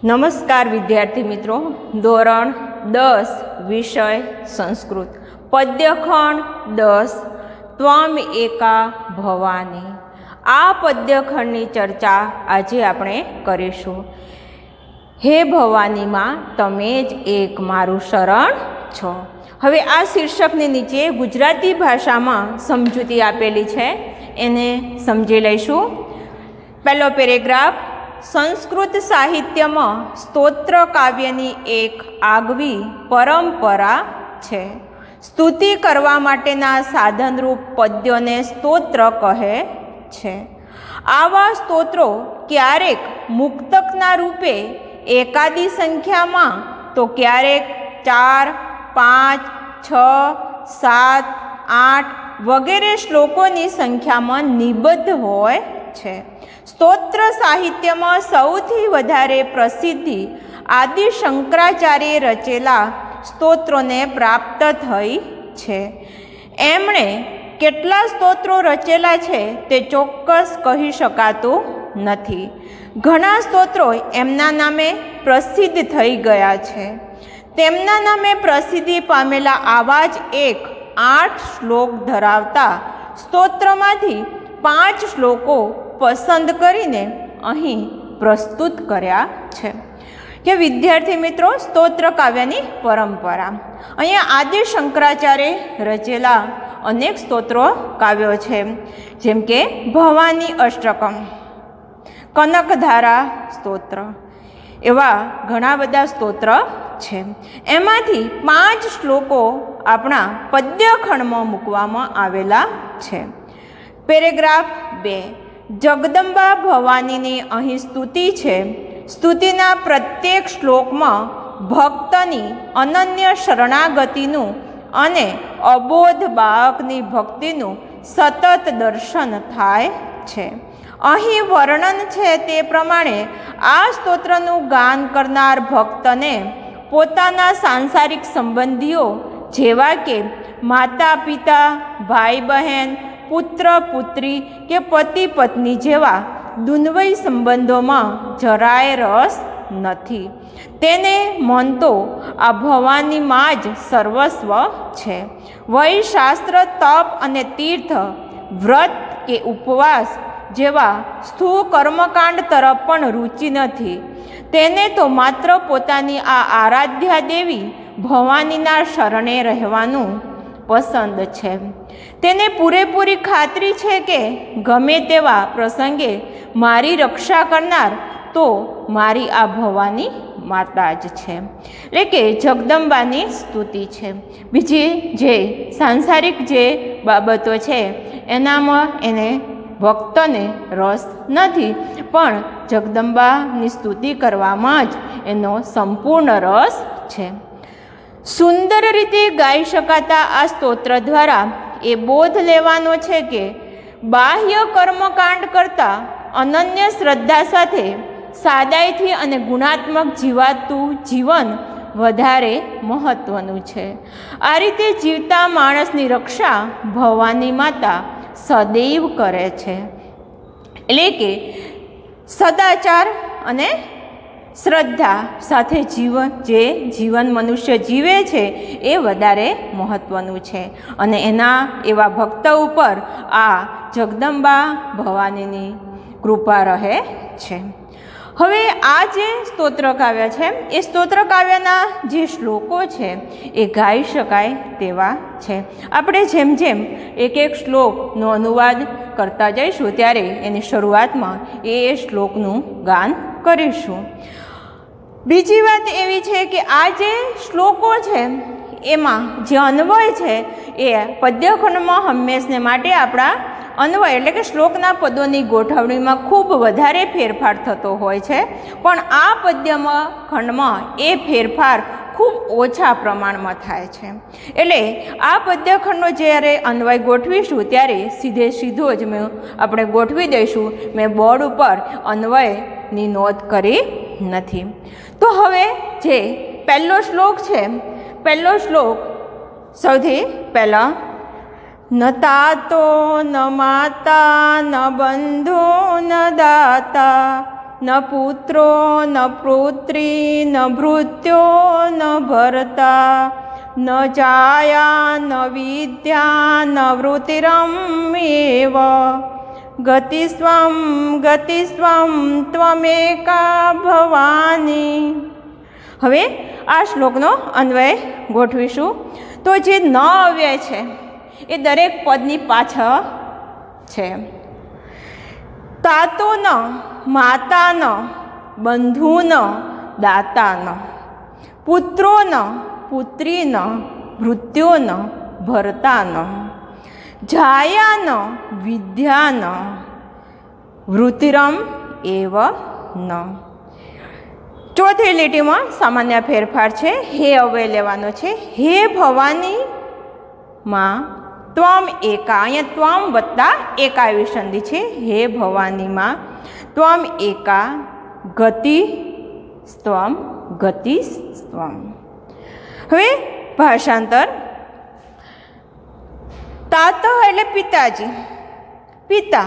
नमस्कार विद्यार्थी मित्रों, धोरण 10 विषय संस्कृत पद्यखंड 10 त्वम एका भवानी। आ पद्यखंडनी चर्चा आज आपणे करीशुं। हे भवानी मां तमे ज एक मारू शरण छो। हवे आ शीर्षकनी नीचे गुजराती भाषामां समजूती आपेली छे, एने समजी लईशुं। पहलो पेरेग्राफ, संस्कृत साहित्य में स्तोत्र काव्यनी एक आगवी परंपरा है। स्तुति करवा माटेना साधनरूप पद्योने स्तोत्र कहे छे। आवा स्तोत्रो क्यारेक मुक्तकना रूपे एकादी संख्या में तो क्यारेक 4, 5, 6, 7, 8 वगैरह श्लोकोनी संख्या में निबद्ध होय छे। स्तोत्र साहित्य में सौथी वधारे प्रसिद्धि आदि शंकराचार्य रचेला स्तोत्रोने प्राप्त थई छे। एमणे केटला स्तोत्रो रचेला छे ते चोक्कस कही शकातुं नथी। घणा स्तोत्रो एमना नामे प्रसिद्ध थई गया छे। तेमना नामे प्रसिद्धि पामेला आवा ज एक 8 श्लोक धरावता स्तोत्रमांथी 5 श्लोको पसंद करीने अहीं प्रस्तुत कर्या छे। के विद्यार्थी मित्रों, स्तोत्र काव्यनी परंपरा अहींया आदि शंकराचार्य रचेला अनेक स्तोत्रो काव्यो छे, जेम के भवानी अष्टकम, कनकधारा स्तोत्र, एवा घणा बधा स्तोत्र छे। एमांथी 5 श्लोको आपणा पद्यखंडमां मूकवामां आवेला छे। पेरेग्राफ 2, जगदंबा भवानीनी अहीं स्तुति छे। स्तुतिना प्रत्येक श्लोकमां भक्तनी अनन्य शरणागतिनुं अने अबोध बाळकनी भक्तिनुं सतत दर्शन थाय छे। अहीं वर्णन छे ते प्रमाणे आ स्तोत्रनुं गान करनार भक्तने पोताना सांसारिक संबंधीओ जेवा के माता पिता, भाई बहन, पुत्र पुत्री के पति पत्नी जेवा दुन्वयी संबंधों में जराय रस नथी। तेने मन तो आ भवानी मां ज सर्वस्व छे। वही शास्त्र, तप अने तीर्थ, व्रत के उपवास जेवा स्थूल कर्मकांड तरफ पण रुचि नथी। तेने तो मात्र पोतानी आ आराध्या देवी भवानीना शरणे रहेवानुं पसंद छे। तेने पूरेपूरी खातरी छे के गमे तेवा प्रसंगे मारी रक्षा करनार तो मारी आ भवानी माता ज छे। એટલે કે જગદંબાની સ્તુતિ છે। બીજી જે સાંસારિક જે બાબતો છે એનામાં એને ભક્તને રસ નથી, પણ જગદંબાની સ્તુતિ કરવામાં જ એનો સંપૂર્ણ રસ છે। સુંદર રીતે ગાઈ શકાતા આ સ્તોત્ર દ્વારા એ બોધ લેવાનો છે કે બાહ્ય કર્મકાંડ કરતાં અનન્ય શ્રદ્ધા સાથે સાદાઈથી અને ગુણાત્મક જીવાતું જીવન વધારે મહત્વનું છે। આ રીતે જીવતા માણસની રક્ષા ભવાની માતા સદૈવ કરે છે। એટલે કે સદાચાર અને શ્રદ્ધા સાથે જીવન મનુષ્ય જીવે છે એ વધારે મહત્વનું છે અને એના એવા ભક્ત ઉપર આ જગદંબા ભવાનીની કૃપા રહે છે। હવે આ જે સ્તોત્ર કાવ્ય છે એ સ્તોત્ર કાવ્યના જે શ્લોકો છે એ ગાઈ શકાય તેવા છે। આપણે જેમ જેમ એક એક શ્લોકનો અનુવાદ કરતા જઈશું ત્યારે એની શરૂઆતમાં એ શ્લોકનું ગાન કરીશું। બીજી વાત એવી છે કે આ જે શ્લોકો છે એમાં જે અન્વય છે એ પદ્યખંડમાં હંમેશને માટે આપણા અન્વય એટલે કે શ્લોકના પદોની ગોઠવણીમાં ખૂબ વધારે ફેરફાર થતો હોય છે, પણ આ પદ્યખંડમાં એ ફેરફાર ખૂબ ઓછા પ્રમાણમાં થાય છે। એટલે આ પદ્યખંડનો જ્યારે અન્વય ગોઠવીશું ત્યારે સીધો જ આપણે ગોઠવી દઈશું। મેં બોર્ડ ઉપર અન્વયની નોંધ કરી નથી। તો હવે જે પહેલો શ્લોક છે, પહેલો શ્લોક સૌથી પહેલા, न तातो न माता न बंधु न दाता न पुत्रो न पुत्री न भृत्यो न भर्ता न जाया न विद्या न वृत्तिरमेव गतिस्वं त्वमेका भवानी। હવે આ શ્લોકનો અન્વય ગોઠવીશું। તો જે ન અવ્યય છે એ દરેક પદની પાછળ છે। તાતો ન, માતા ન, બંધુ ન, દાતા ન, પુત્રો ન, પુત્રી ન, ભૃત્યો ન, ભર્તા ન, જાયા ન, વિદ્યા ન, વૃત્તિરમ એવ ન। ચોથી લીટીમાં સામાન્ય ફેરફાર છે, હે અવ્યય લેવાનો છે। હે ભવાની માં ત્વમ એકા, અહીંયા ત્વમ વત્તા એકા એવી સંધિ છે। હે ભવાની માં ત્વમ એકા ગતિસ્ત્વમ ગતિસ્ત્વમ। હવે ભાષાંતર। તાત એટલે પિતાજી, પિતા।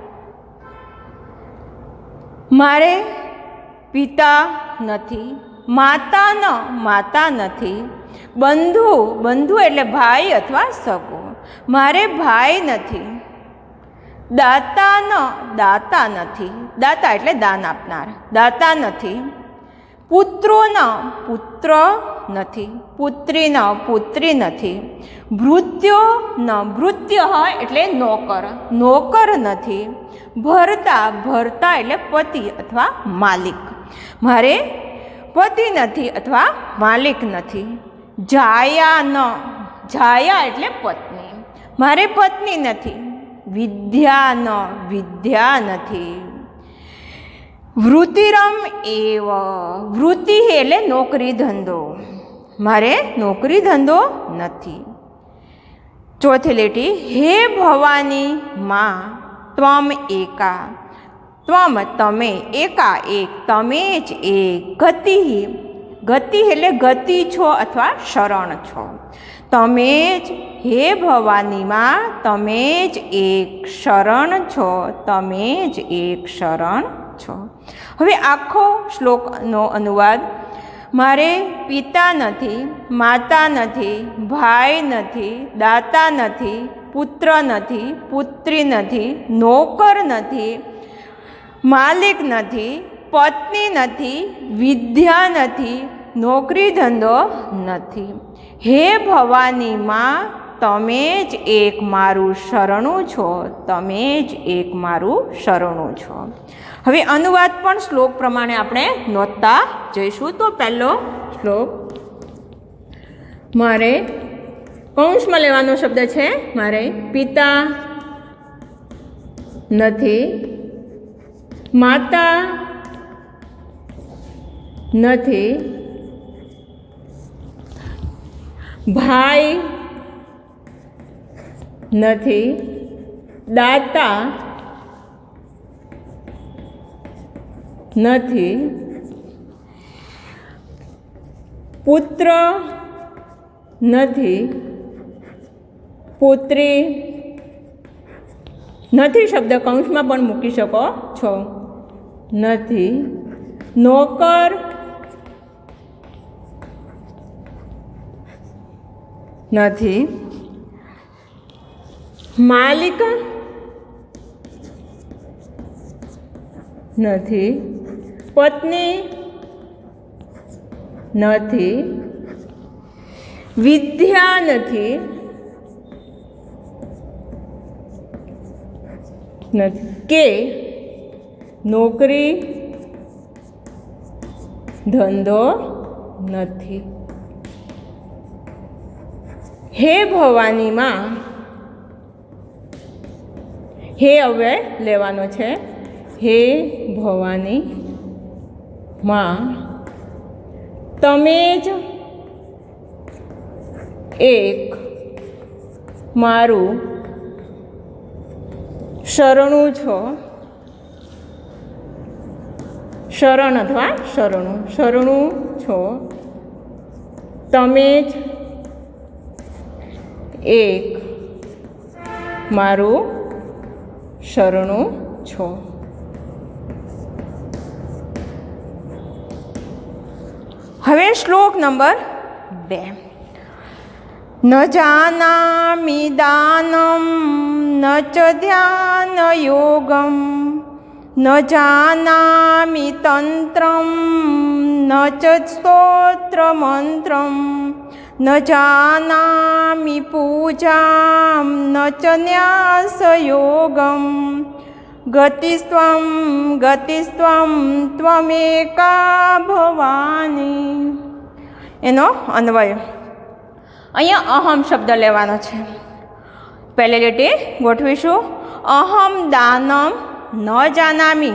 મારે પિતા નથી। માતા ન, માતા નથી। બંધુ, બંધુ એટલે ભાઈ અથવા સગો, મારે ભાઈ નથી। દાતા ન, દાતા નથી। દાતા એટલે દાન આપનાર, દાતા નથી। પુત્રો ન, પુત્ર નથી। પુત્રી ન, પુત્રી નથી। ભૃત્યો ન, ભૃત્ય હોય એટલે નોકર, નોકર નથી। ભર્તા, ભર્તા એટલે પતિ અથવા માલિક, મારે પતિ નથી અથવા માલિક નથી। જાયા ન, જાયા એટલે પત્ની, મારે પત્ની નથી। વિદ્યા ન, વિદ્યા નથી। વૃત્તિરમ એવ, વૃત્તિ એટલે નોકરી ધંધો, મારે નોકરી ધંધો નથી। ચોથી લીટી, હે ભવાની માં ત્વમ એકા, ત્વમ તમે, એકા એક, તમે જ એક। ગતિ, ગતિ એટલે ગતિ છો અથવા શરણ છો, તમે જ, હે ભવાની માં તમે જ એક શરણ છો, તમે જ એક શરણ છો। હવે આખો શ્લોકનો અનુવાદ। મારે પિતા નથી, માતા નથી, ભાઈ નથી, દાતા નથી, પુત્ર નથી, પુત્રી નથી, નોકર નથી, માલિક નથી, પત્ની નથી, વિદ્યા નથી, નોકરી ધંધો નથી। હે ભવાની માં તમે જ એક મારું શરણું છો, તમે જ એક મારું શરણું છો। હવે અનુવાદ પણ શ્લોક પ્રમાણે આપણે નોંધતા જઈશું। તો પહેલો શ્લોક, મારે કૌંસમાં લેવાનો શબ્દ છે, મારે પિતા નથી, માતા નથી, ભાઈ નથી, દાતા નથી, પુત્ર નથી, પુત્રી નથી શબ્દ કૌંસમાં પણ મૂકી શકો છો, નથી, નોકર નથી, માલિક નથી, પત્ની નથી, વિદ્યા નથી, કે નોકરી ધંધો નથી। હે ભવાની માં, હે હવે લેવાનો છે, હે ભવાની માં તમે જ એક મારું શરણું છો, શરણ અથવા શરણું, શરણું છો, તમે જ એક મારું શરણું છો। હવે શ્લોક નંબર 2. ન જાનામિ દાનમ ન ચ ધ્યાન યોગમ ન જાનામિ તંત્રમ ન ચ સ્તોત્ર મંત્રમ ન જાનામિ પૂજામ ન ચ ન્યાસ યોગમ ગતિસ્ત્વમ ગતિસ્ત્વમ ત્વમેકા ભવાની. એનો અન્વય. અહીંયા અહમ શબ્દ લેવાનો છે. પહેલી લીટી ગોઠવીશું. અહમ દાનમ ન જાનામિ.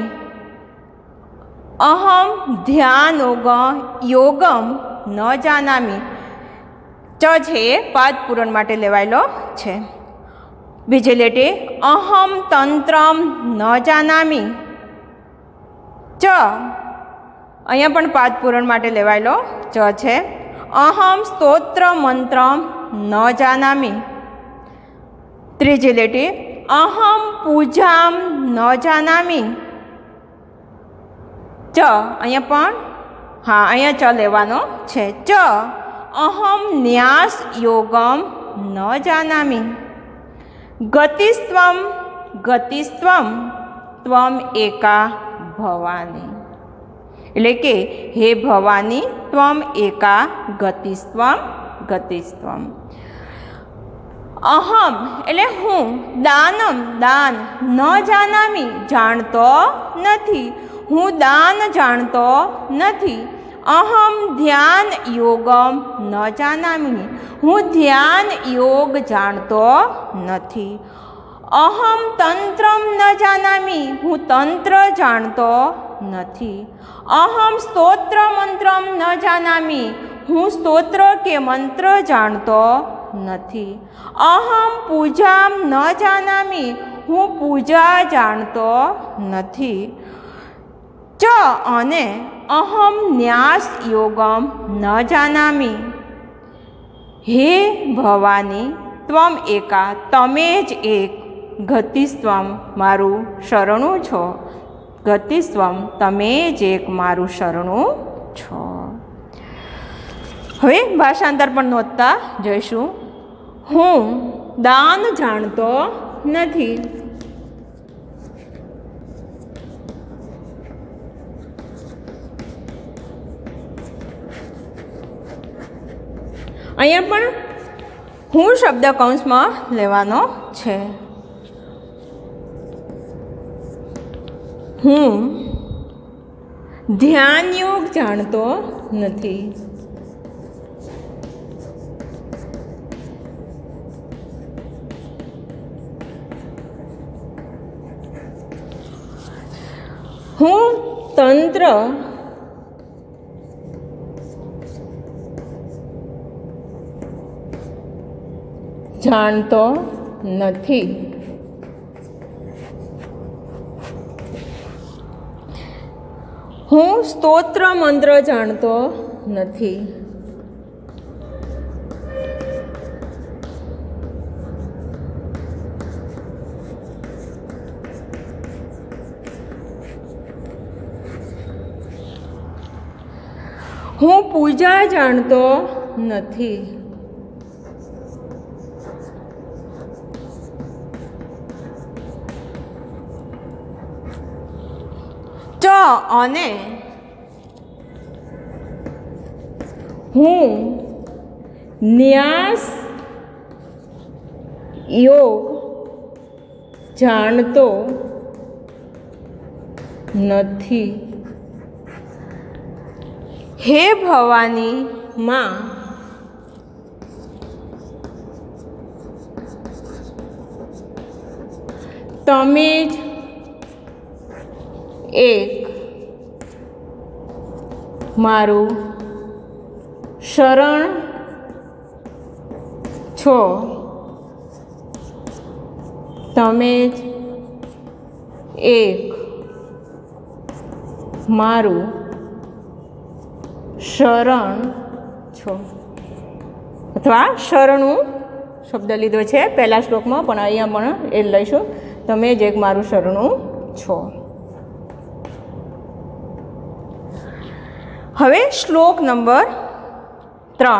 અહમ ધ્યાન યોગમ ન જાનામિ. ચ છે એ પાદ પૂરણ માટે લેવાયેલો છે. બીજી લીટી અહમ તંત્રમ ન જાનામિ. ચ અહીંયા પણ પાદ પૂરણ માટે લેવાયેલો ચ છે. અહમ સ્તોત્ર મંત્રમ ન જાનામિ. ત્રીજી લીટી અહમ પૂજામ ન જાનામિ. ચ અહીંયા પણ અહીંયા ચ લેવાનો છે. ચ અહમ ન્યાસ યોગમ ન જાનામિ. ગતિસ્ત્વમ ગતિસ્ત્વમ ત્વમ એકા ભવાની. એટલે કે હે ભવાની ત્વમ એકા ગતિસ્ત્વમ ગતિસ્ત્વમ. અહમ એટલે હું, દાનમ દાન, ન જાનામિ જાણતો નથી, હું દાન જાણતો નથી. અહમ ધ્યાન યોગમ ન જાનામિ, હું ધ્યાન યોગ જાણતો નથી. અહમ તંત્રમ ન જાનામિ, હું તંત્ર જાણતો નથી. અહમ સ્તોત્ર મંત્રમ ન જાનામિ, હું સ્તોત્ર કે મંત્ર જાણતો નથી. અહમ પૂજામ ન જાનામિ, હું પૂજા જાણતો નથી. ચ અને અહમ ન્યાસ યોગમ ન જાનામિ. હે ભવાની ત્વમ એકા, તમે જ એક, ગતિસ્ત્વમ મારું શરણું છો. ગતિસ્ત્વમ તમે જ એક મારું શરણું છો. હવે ભાષાંતર પણ નોંધતા જોઈશું. હું દાન જાણતો નથી. અહીંયા પણ હું શબ્દ કૌંસમાં લેવાનો છે. હું ધ્યાન યોગ જાણતો નથી. હું તંત્ર જાણતો નથી. હું સ્તોત્ર મંત્ર જાણતો નથી. હું પૂજા જાણતો નથી. ચ અને હું ન્યાસ યોગ જાણતો નથી. હે ભવાની માં, તમે જ એક મારું શરણ છો. તમે જ એક મારું શરણ છો. અથવા શરણું શબ્દ લીધો છે પહેલા શ્લોકમાં, પણ અહીંયા પણ એ લઈશું. તમે જ એક મારું શરણું છો. હવે શ્લોક નંબર 3.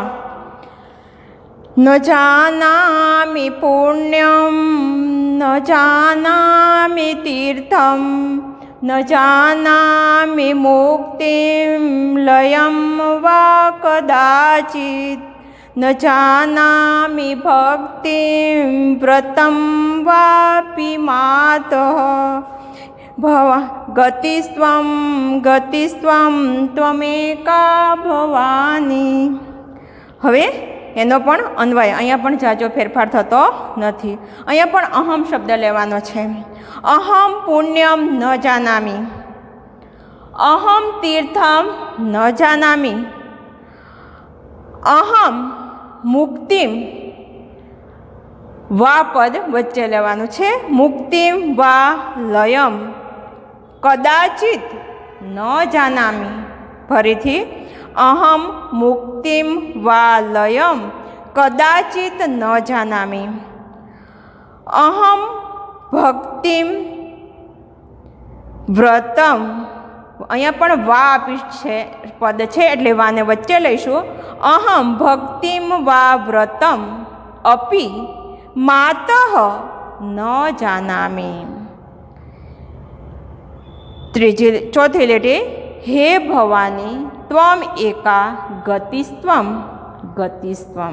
ન જાનામિ પુણ્યમ ન જાનામિ તીર્થમ ન જાનામિ મુક્તિમ લયમ વા કદાચિત ન જાનામિ ભક્તિમ વ્રતમ વાપી માતઃ ગતિસ્ત્વમ ગતિસ્ત્વમ ત્વમેકા ભવાની. હવે એનો પણ અન્વય અહીંયા પણ જાજો ફેરફાર થતો નથી. અહીંયા પણ અહમ શબ્દ લેવાનો છે. અહમ પુણ્યમ ન જાનામિ, અહમ તીર્થમ ન જાનામિ, અહમ મુક્તિમ વા પદ વચ્ચે લેવાનું છે. મુક્તિમ વા લયમ કદાચિત ન જાનામિ. ફરીથી અહમ મુક્તિમ વા લયમ કદાચિત ન જાનામિ. અહમ ભક્તિમ વ્રતમ, અહીંયા પણ વા આપી છે પદ છે એટલે વાને વચ્ચે લઈશું. અહમ ભક્તિમ વા વ્રતમ અપી માતઃ ન જાનામિ. ચોથી લીટી હે ભવાની ત્વમ એકા ગતિસ્ત્વમ ગતિસ્ત્વમ.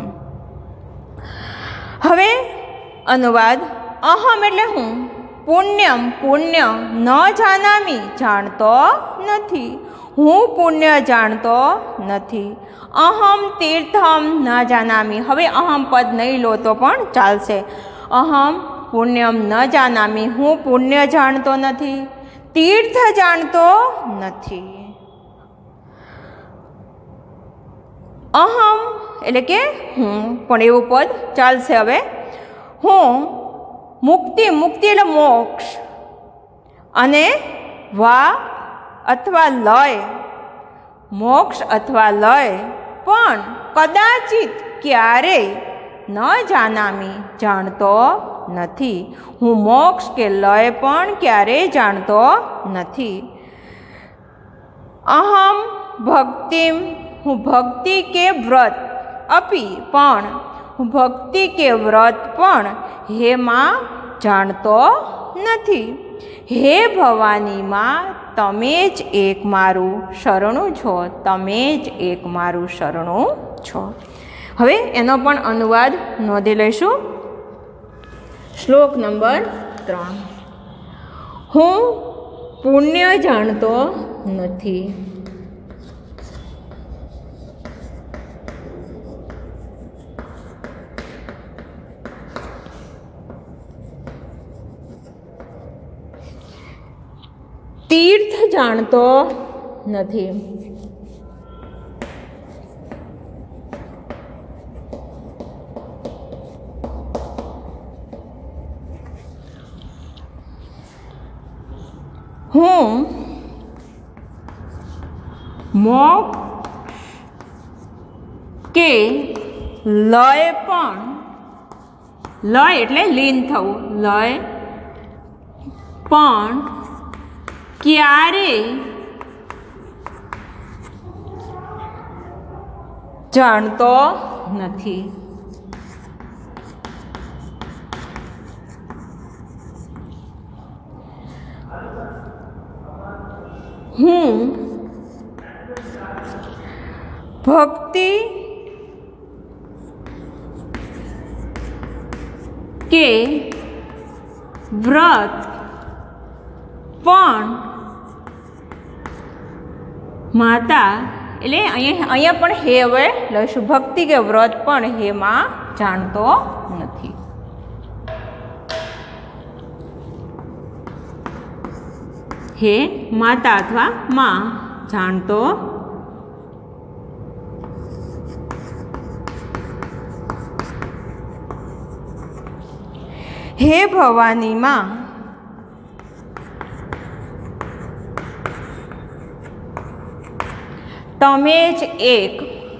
હવે અનુવાદ. અહમ એટલે હું, પુણ્યમ પુણ્ય, ન જાનામિ જાણતો નથી, હું પુણ્ય જાણતો નથી. અહમ તીર્થમ ન જાનામિ. હવે અહમ પદ નહીં લો તો પણ ચાલશે. અહમ પુણ્યમ ન જાનામિ, હું પુણ્ય જાણતો નથી, તીર્થ જાણતો નથી. અહમ એટલે કે હું, પણ એવું પદ ચાલશે. હવે હું મુક્તિ, મુક્તિ એટલે મોક્ષ, અને વા અથવા લય, મોક્ષ અથવા લય પણ કદાચિત ક્યારેય ન જાનામી જાણતો નથી. હું મોક્ષ કે લય પણ ક્યારેય જાણતો નથી. અહમ ભક્તિમ, હું ભક્તિ કે વ્રત, અપી પણ, હું ભક્તિ કે વ્રત પણ હેમાં જાણતો નથી. હે ભવાની માં, તમે જ એક મારું શરણું છો, તમે જ એક મારું શરણું છો. હવે એનો પણ અનુવાદ નોંધી લઈશું. શ્લોક નંબર 3. હું પુણ્ય જાણતો નથી. તીર્થ જાણતો નથી. હું મોક્ષ કે લય પણ, લય એટલે લીન થવું, લય પણ ક્યારે જાણતો નથી. હું ભક્તિ કે વ્રત પણ માતા, એટલે અહીંયા પણ હે હવે લઈશું. ભક્તિ કે વ્રત પણ હેમાં જાણતો નથી. હે માતા અથવા માં જાણતો. હે ભવાની માં, તમે જ એક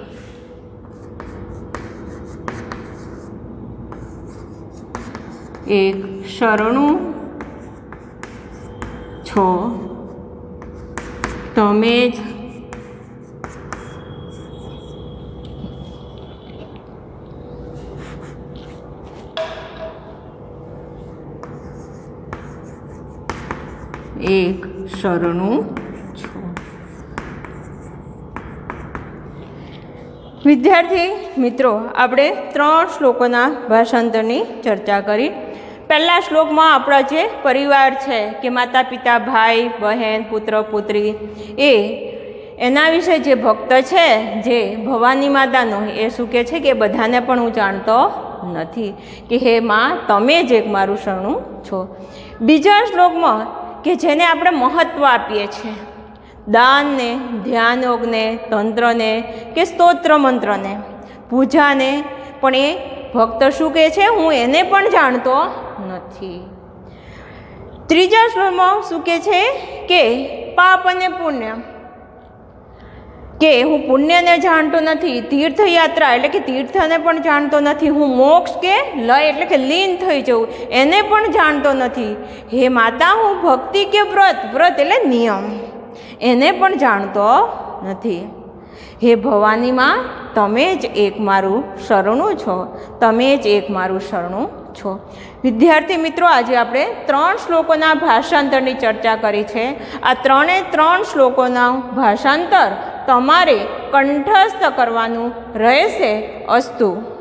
શરણું છો, તમે જ એક શરણું છો। વિદ્યાર્થી મિત્રો, આપણે 3 શ્લોકોના ભાષાંતરની ચર્ચા કરી। પહેલા શ્લોકમાં આપણા જે પરિવાર છે કે માતા પિતા, ભાઈ બહેન, પુત્ર પુત્રી, એના વિશે જે ભક્ત છે, જે ભવાની માતાનો, એ શું કહે છે કે બધાને પણ હું જાણતો નથી, કે હે માં તમે જ એક મારું શરણું છો। બીજા શ્લોકમાં કે જેને આપણે મહત્ત્વ આપીએ છીએ, દાનને, ધ્યાન યોગને, તંત્રને કે સ્તોત્ર મંત્રને, પૂજાને, પણ એ ભક્ત શું કહે છે, હું એને પણ જાણતો નથી। ત્રીજા શ્લોકમાં શું કહે છે કે પાપ અને પુણ્ય, કે હું પુણ્યને જાણતો નથી, તીર્થયાત્રા એટલે કે તીર્થને પણ જાણતો નથી, હું મોક્ષ કે લય એટલે કે લીન થઈ જવું એને પણ જાણતો નથી। હે માતા, હું ભક્તિ કે વ્રત, વ્રત એટલે નિયમ, એને પણ જાણતો નથી। હે ભવાની માં, તમે જ એક મારું શરણું છો, તમે જ એક મારું શરણું છો। વિદ્યાર્થી મિત્રો, આજે આપણે 3 શ્લોકોના ભાષાંતરની ચર્ચા કરી છે। આ 3 શ્લોકોના ભાષાંતર તમારે કંઠસ્થ કરવાનું રહેશે। અસ્તુ।